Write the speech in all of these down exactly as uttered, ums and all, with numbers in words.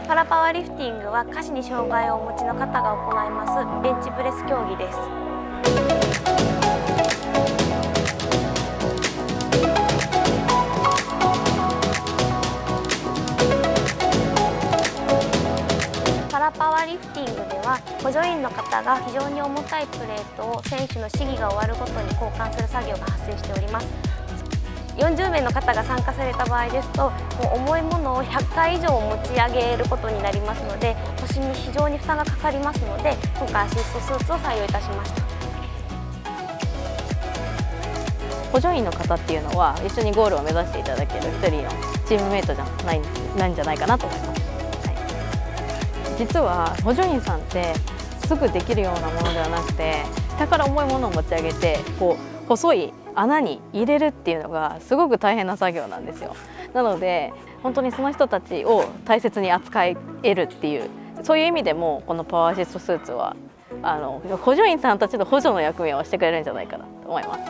パラパワーリフティングは下肢に障害をお持ちの方が行いますベンチプレス競技です。パラパワーリフティングでは補助員の方が非常に重たいプレートを選手の試技が終わるごとに交換する作業が発生しております。よんじゅうめいの方が参加された場合ですと、もう重いものをひゃっかい以上持ち上げることになりますので、腰に非常に負担がかかりますので、今回アシストスーツを採用いたしました。 補助員の方っていうのは一緒にゴールを目指していただける一人のチームメイトじゃないなんじゃないかなと思います。はい、実は補助員さんってすぐできるようなものではなくて、下から重いものを持ち上げてこう細い穴に入れるっていうのがすごく大変な作業なんですよ。なので本当にその人たちを大切に扱えるっていう、そういう意味でもこのパワーアシストスーツはあの補助員さんたちの補助の役目をしてくれるんじゃないかなと思います。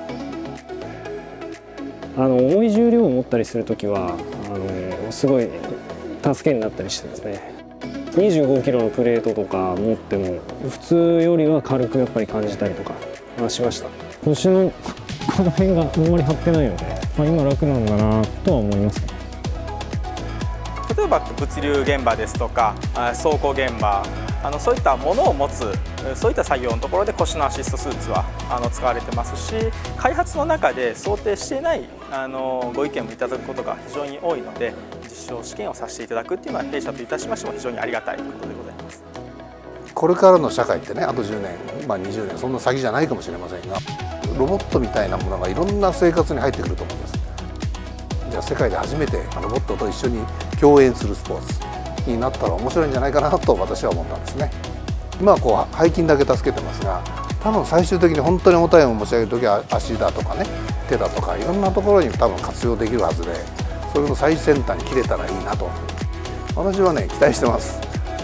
あの重い重量を持ったりするときはあのすごい助けになったりしてですね、にじゅうごキロのプレートとか持っても普通よりは軽くやっぱり感じたりとかしました。腰のこの辺があんまり張ってないので、まあ、今楽なんだなとは思いますね。 例えば物流現場ですとか倉庫現場、あのそういったものを持つそういった作業のところで腰のアシストスーツはあの使われてますし、開発の中で想定していないあのご意見もいただくことが非常に多いので、実証試験をさせていただくっていうのは弊社といたしましても非常にありがたいことでございます。 これからの社会ってね、あとじゅうねん、まあ、にじゅうねんそんな先じゃないかもしれませんが、ロボットみたいなものがいろんな生活に入ってくると思うんです。じゃあ世界で初めてロボットと一緒に共演するスポーツになったら面白いんじゃないかなと私は思ったんですね。今はこう背筋だけ助けてますが、多分最終的に本当に重たいものを持ち上げる時は足だとかね、手だとかいろんなところに多分活用できるはずで、それの最先端に切れたらいいなと私はね期待してます。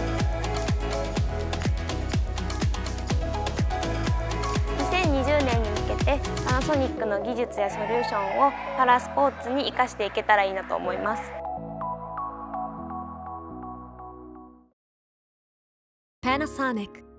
にせんにじゅうねんに向けてパナソニックの技術やソリューションをパラスポーツに生かしていけたらいいなと思います。 Panasonic